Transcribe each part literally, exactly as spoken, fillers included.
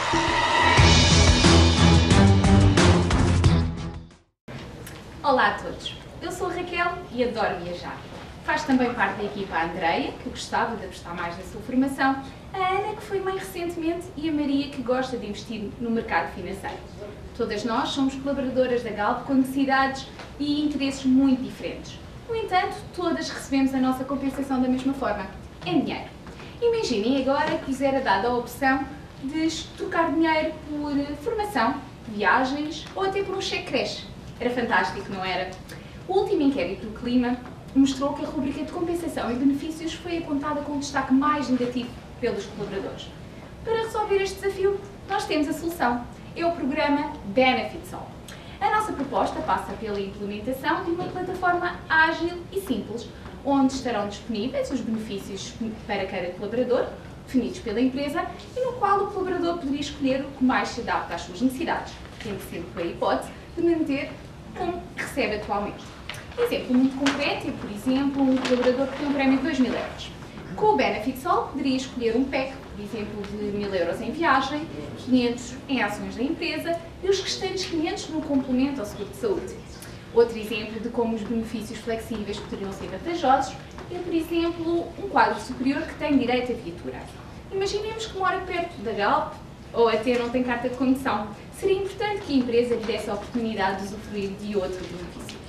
Olá a todos, eu sou a Raquel e adoro viajar. Faz também parte da equipa a Andreia, que gostava de apostar mais na sua formação, a Ana, que foi mãe recentemente, e a Maria, que gosta de investir no mercado financeiro. Todas nós somos colaboradoras da Galp com necessidades e interesses muito diferentes. No entanto, todas recebemos a nossa compensação da mesma forma, em dinheiro. Imaginem agora que vos era dada a opção de trocar dinheiro por formação, viagens ou até por um cheque creche. Era fantástico, não era? O último inquérito do Clima mostrou que a rubrica de compensação e benefícios foi apontada com um destaque mais negativo pelos colaboradores. Para resolver este desafio, nós temos a solução. É o programa Benefits All. A nossa proposta passa pela implementação de uma plataforma ágil e simples, onde estarão disponíveis os benefícios para cada colaborador, definidos pela empresa, e no qual o colaborador poderia escolher o que mais se adapta às suas necessidades, tendo sempre a hipótese de manter como recebe atualmente. Um exemplo muito concreto é, por exemplo, um colaborador que tem um prémio de dois mil euros. Com o Benefits All, poderia escolher um pack, por exemplo, de mil euros em viagem, quinhentos em ações da empresa e os restantes quinhentos no complemento ao seguro de saúde. Outro exemplo de como os benefícios flexíveis poderiam ser vantajosos é, por exemplo, um quadro superior que tem direito a viatura. Imaginemos que mora perto da Galp ou até não tem carta de condução. Seria importante que a empresa lhe desse a oportunidade de usufruir de outro benefício.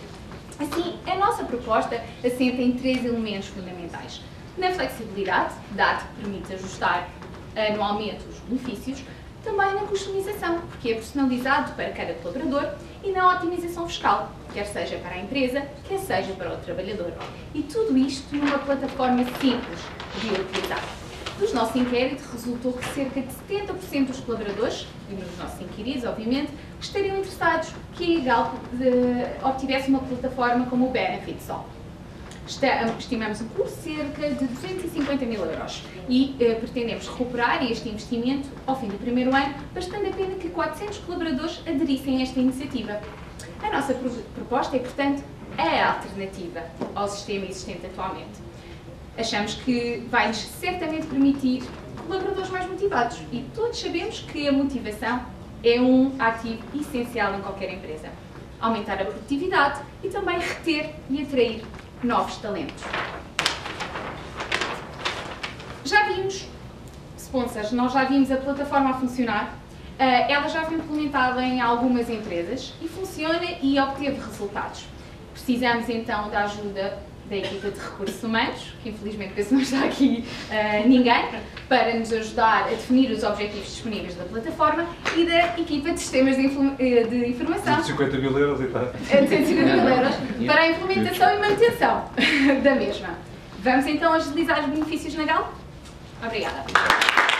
Assim, a nossa proposta assenta em três elementos fundamentais. Na flexibilidade, dado que permite ajustar anualmente os benefícios, também na customização, porque é personalizado para cada colaborador, e na otimização fiscal, quer seja para a empresa, quer seja para o trabalhador. E tudo isto numa plataforma simples de utilizar. Dos nossos inquéritos resultou que cerca de setenta por cento dos colaboradores, e nos nossos inquiridos, obviamente, estariam interessados que a Galp obtivesse uma plataforma como o Benefits All. Estimamos o custo cerca de duzentos e cinquenta mil euros e eh, pretendemos recuperar este investimento ao fim do primeiro ano, bastando a pena que quatrocentos colaboradores aderissem a esta iniciativa. A nossa proposta é, portanto, a alternativa ao sistema existente atualmente. Achamos que vai-nos certamente permitir colaboradores mais motivados e todos sabemos que a motivação é um ativo essencial em qualquer empresa. Aumentar a produtividade e também reter e atrair novos talentos. Já vimos, sponsors, nós já vimos a plataforma a funcionar, ela já foi implementada em algumas empresas e funciona e obteve resultados. Precisamos então da ajuda da equipa de recursos humanos, que infelizmente penso não está aqui uh, ninguém, para nos ajudar a definir os objetivos disponíveis da plataforma, e da equipa de sistemas de, de informação. duzentos e cinquenta mil euros e tal. duzentos e cinquenta mil euros para a implementação e manutenção da mesma. Vamos então agilizar os benefícios na Galp? Obrigada.